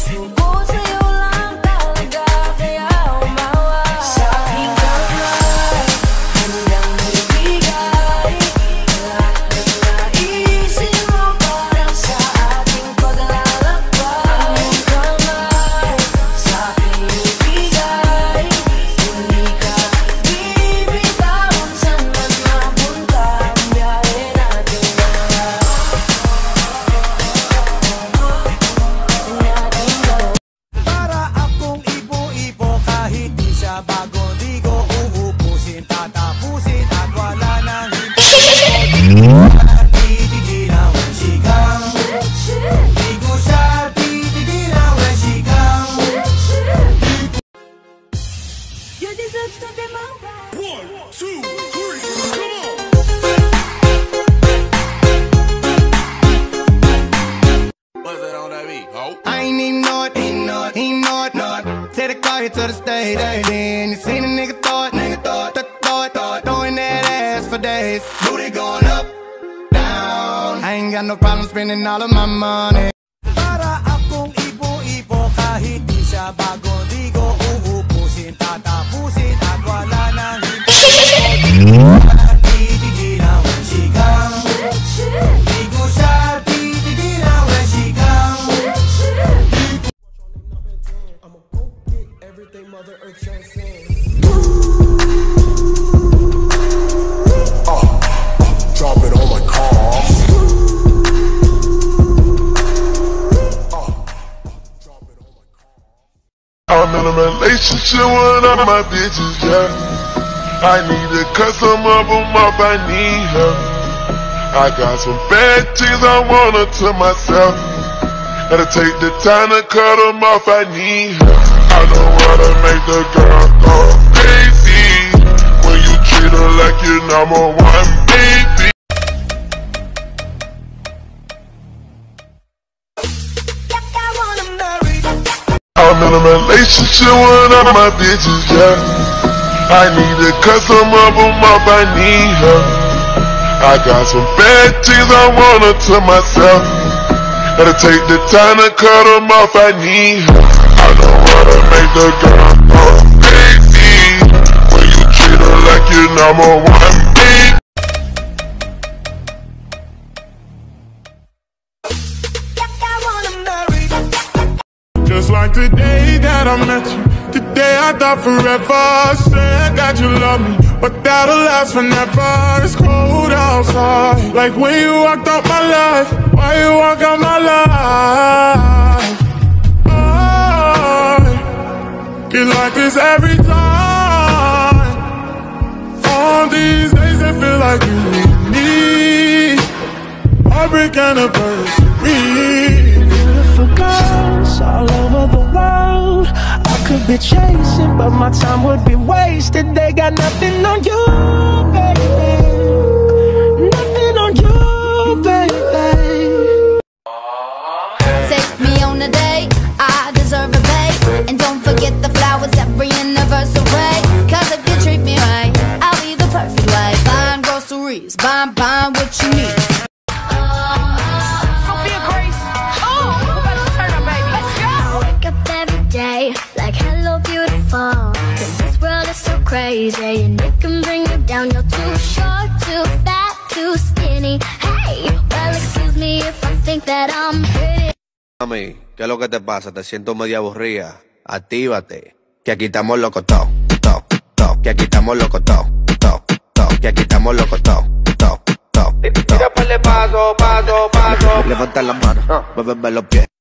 Susuko sa'yo lang talaga, kaya umawa sa aking kamay, handang magbigay lahat ng naisin mo para sa ating paglalakbay. Ang kamay sa aking ibigay, hindi ka bibitawan saan man mapunta ang biyahe natin. Para akong ipo-ipo kahit di siya bagong ligo, uubusin, tatapusin at wala nang titigil when she comes. Di ko siya titigil when she comes. You deserve to be my wife. 1, 2, 3, come on! What's that on that beat, ho? I ain't even know it, Take the car here to the stage, then you seen a nigga throw it, throwing that ass for days. Booty going up, down. I ain't got no problem spending all of my money. Para akong ipo-ipo kahit di siya bagong ligo, uubusin, tatapusin at wala nang titigil when she comes. Di ko siya titigil when she comes. I'ma go get everything Mother Earth transcends. Drop it on my car. I'm in a relationship with all my bitches, yeah. I need a custom of them up, I need her. I got some bad things I want her to myself. Gotta take the time to cut them off, I need her. I know how to make the girl go crazy when you treat her like your number one baby. I'm in a relationship with all my bitches, yeah. I need a custom of them up, I need her. I got some bad things I want her to myself. Gotta take the time to cut them off, I need her. I know how to make the girl go crazy when you treat her like your number one baby. Just like the day that I met you, the day I thought forever. Said that you love me, but that'll last forever. It's cold outside, like when you walked out my life. Why you walk out my life? I get like this every time. On these days that feel like you need me. Heartbreak anniversary. Beautiful girls all over the world. I could be chasing, but my time would be wasted. They got nothing on you, baby. Nothing on you, baby. Take me on a date, I deserve a bait. And don't forget the flowers every anniversary. Cause if you treat me right, I'll be the perfect wife. Buying groceries, buying what you need. Like hello beautiful, cause this world is so crazy and it can bring you down. You're too short, too fat, too skinny. Hey, well excuse me if I think that I'm pretty. Mami, ¿qué es lo que te pasa? Te siento medio aburrida. Actívate, que aquí estamos locos todos, que aquí estamos locos todos, que aquí estamos locos todos. Tira para el paso. Levanta las manos, muéveme los pies.